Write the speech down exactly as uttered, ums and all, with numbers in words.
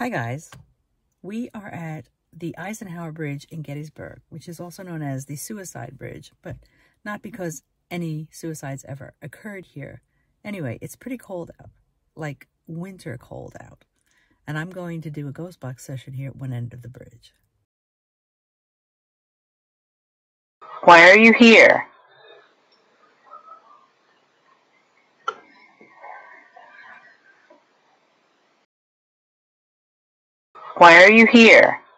Hi guys, we are at the Eisenhower Bridge in Gettysburg, which is also known as the Suicide Bridge, but not because any suicides ever occurred here. Anyway, it's pretty cold out, like winter cold out, and I'm going to do a ghost box session here at one end of the bridge. Why are you here? Why are you here?